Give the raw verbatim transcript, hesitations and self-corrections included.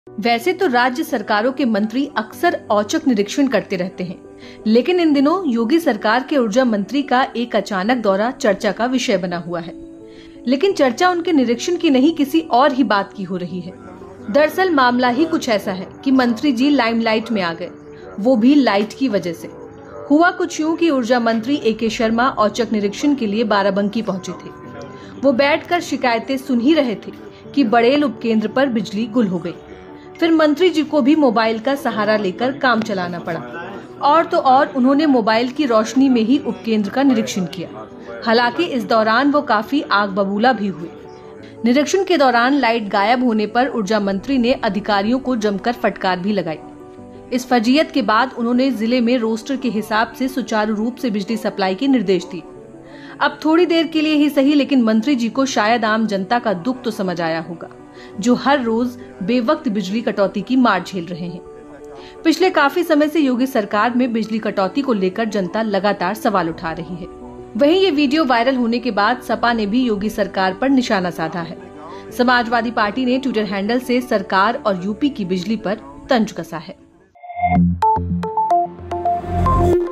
वैसे तो राज्य सरकारों के मंत्री अक्सर औचक निरीक्षण करते रहते हैं, लेकिन इन दिनों योगी सरकार के ऊर्जा मंत्री का एक अचानक दौरा चर्चा का विषय बना हुआ है। लेकिन चर्चा उनके निरीक्षण की नहीं, किसी और ही बात की हो रही है। दरअसल मामला ही कुछ ऐसा है कि मंत्री जी लाइमलाइट में आ गए, वो भी लाइट की वजह से। हुआ कुछ यूं कि ऊर्जा मंत्री ए के शर्मा औचक निरीक्षण के लिए बाराबंकी पहुंचे थे। वो बैठकर शिकायतें सुन ही रहे थे कि बड़ेल उपकेंद्र पर बिजली गुल हो गई। फिर मंत्री जी को भी मोबाइल का सहारा लेकर काम चलाना पड़ा, और तो और उन्होंने मोबाइल की रोशनी में ही उपकेंद्र का निरीक्षण किया। हालांकि इस दौरान वो काफी आग बबूला भी हुए। निरीक्षण के दौरान लाइट गायब होने पर ऊर्जा मंत्री ने अधिकारियों को जमकर फटकार भी लगाई। इस फजीयत के बाद उन्होंने जिले में रोस्टर के हिसाब से सुचारू रूप से बिजली सप्लाई के निर्देश दिए। अब थोड़ी देर के लिए ही सही, लेकिन मंत्री जी को शायद आम जनता का दुख तो समझ आया होगा, जो हर रोज बेवक्त बिजली कटौती की मार झेल रहे हैं। पिछले काफी समय से योगी सरकार में बिजली कटौती को लेकर जनता लगातार सवाल उठा रही है। वहीं ये वीडियो वायरल होने के बाद सपा ने भी योगी सरकार पर निशाना साधा है। समाजवादी पार्टी ने ट्विटर हैंडल से सरकार और यूपी की बिजली पर तंज कसा है।